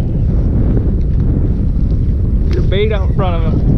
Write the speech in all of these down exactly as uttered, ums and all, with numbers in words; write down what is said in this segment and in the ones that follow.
Get a bait out in front of him.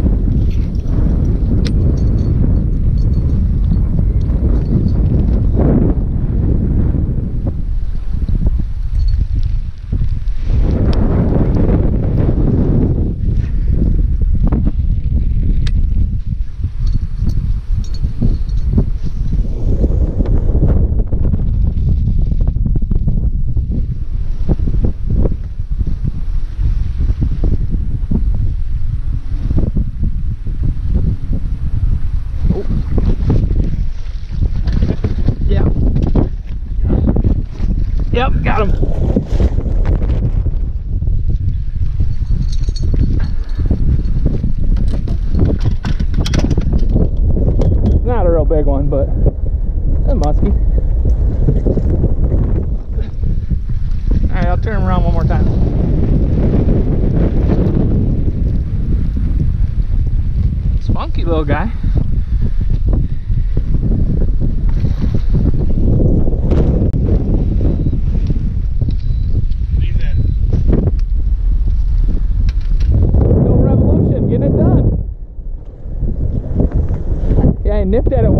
Yep, got him. Not a real big one, but a muskie. Alright, I'll turn him around one more time. Spunky little guy. Nipped at it